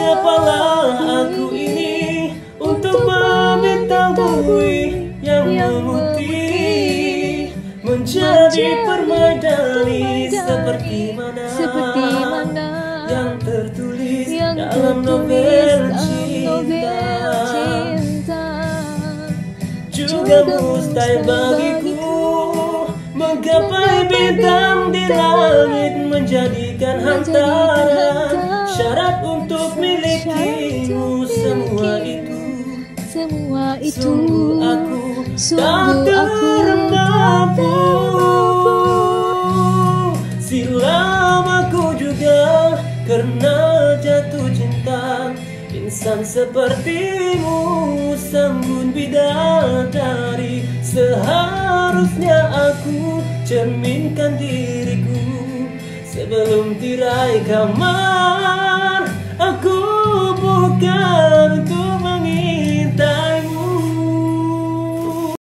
Siapalah aku ini untuk meminta bui yang memutih menjadi permadani seperti mana yang tertulis dalam novel cinta. Juga mustahil bagiku menggapai bintang di langit, menjadikan antara syarat untuk milikimu. Semua itu sungguh aku tak termampu. Silam aku juga karena jatuh cinta. Insan sepertimu sambun bidadari. Seharusnya aku cerminkan diriku sebelum tirai kamar. Aku